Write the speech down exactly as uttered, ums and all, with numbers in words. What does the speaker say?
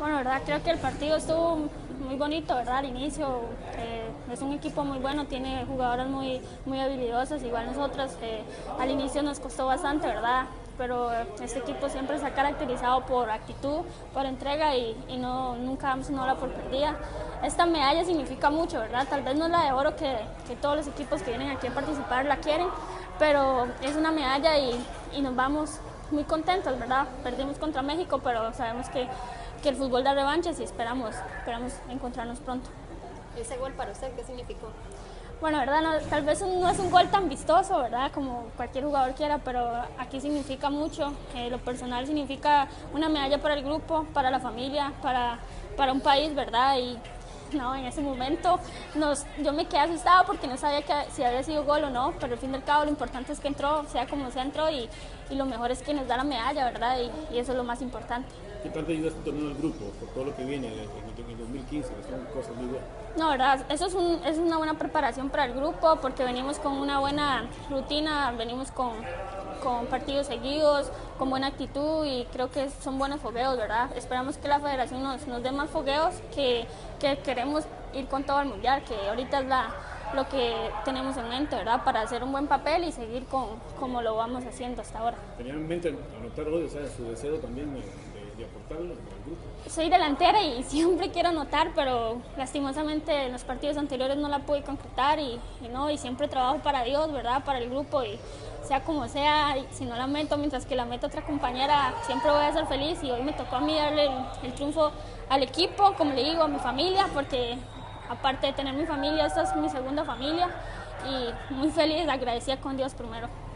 Bueno, verdad, creo que el partido estuvo muy bonito, ¿verdad? Al inicio eh, es un equipo muy bueno, tiene jugadoras muy, muy habilidosas, igual nosotros. Eh, al inicio nos costó bastante, ¿verdad? Pero este equipo siempre se ha caracterizado por actitud, por entrega y, y no, nunca damos una hora por perdida. Esta medalla significa mucho, ¿verdad? Tal vez no es la de oro que, que todos los equipos que vienen aquí a participar la quieren, pero es una medalla y, y nos vamos muy contentos, ¿verdad? Perdimos contra México, pero sabemos que, que el fútbol da revanchas y esperamos, esperamos encontrarnos pronto. ¿Ese gol para usted qué significó? Bueno, verdad, no, tal vez no es un gol tan vistoso, ¿verdad? Como cualquier jugador quiera, pero aquí significa mucho. Eh, lo personal significa una medalla para el grupo, para la familia, para, para un país, ¿verdad? Y no, en ese momento nos, yo me quedé asustada porque no sabía que, si había sido gol o no, pero al fin y al cabo lo importante es que entró, sea como sea entró, y, y lo mejor es que nos da la medalla, ¿verdad? Y, y eso es lo más importante. ¿Qué tanto ayuda este torneo al grupo por todo lo que viene en el dos mil quince? Que son cosas muy buenas. No, verdad, eso es, un, es una buena preparación para el grupo porque venimos con una buena rutina, venimos con, con partidos seguidos, con buena actitud y creo que son buenos fogueos, ¿verdad? Esperamos que la federación nos, nos dé más fogueos, que, que queremos ir con todo al mundial, que ahorita es la, lo que tenemos en mente, ¿verdad? Para hacer un buen papel y seguir con, como lo vamos haciendo hasta ahora. ¿Tenían en mente anotar hoy, o sea, su deseo también de, de aportarlo al grupo? Soy delantera y siempre quiero anotar, pero lastimosamente en los partidos anteriores no la pude concretar y, y no, y siempre trabajo para Dios, ¿verdad? Para el grupo y sea como sea, si no la meto, mientras que la meta otra compañera, siempre voy a ser feliz y hoy me tocó a mí darle el, el triunfo al equipo, como le digo, a mi familia, porque aparte de tener mi familia, esta es mi segunda familia y muy feliz, agradecida con Dios primero.